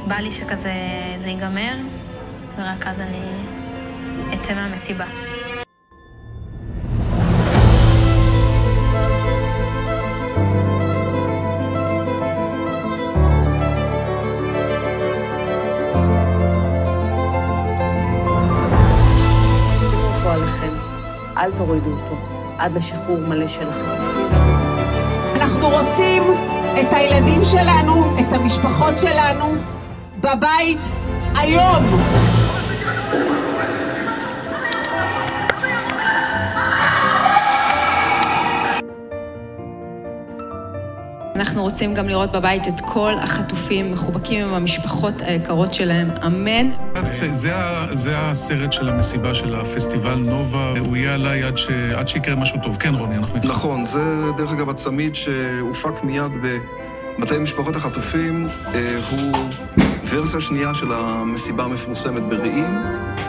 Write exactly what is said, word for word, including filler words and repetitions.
בא לי שכזה זה ייגמר, ורק אז אני אצא מהמסיבה. שימו אותו עליכם, אל תורידו אותו, עד לשחרור מלא של החטופים. אנחנו רוצים את הילדים שלנו, את המשפחות שלנו, בבית היום. אנחנו רוצים גם לראות בבית את כל החטופים מחובקים עם המשפחות היקרות שלהם. אמן. זה, זה, זה הסרט של המסיבה של הפסטיבל נובה. הוא יהיה עליי עד, ש, עד שיקרה משהו טוב. כן, רוני, אנחנו איתך. נכון, זה דרך אגב הצמיד שהופק מיד במטה משפחות החטופים. הוא ורסיה שנייה של המסיבה המפורסמת ברעים.